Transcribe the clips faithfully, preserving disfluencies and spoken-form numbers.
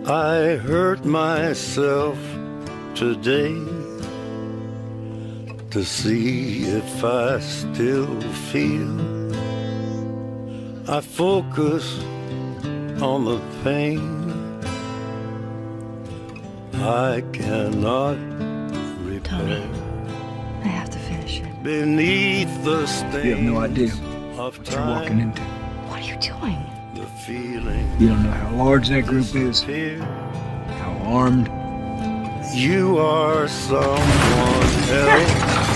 I hurt myself today to see if I still feel. I focus on the pain. I cannot repair. Tony, I have to finish it. Beneath the stains You have no idea of what you're walking into. What are you doing? The feeling You don't know how large that group is, here. how armed. You are someone else.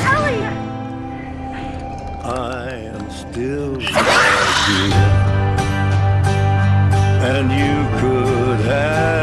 I am still right here. And you could have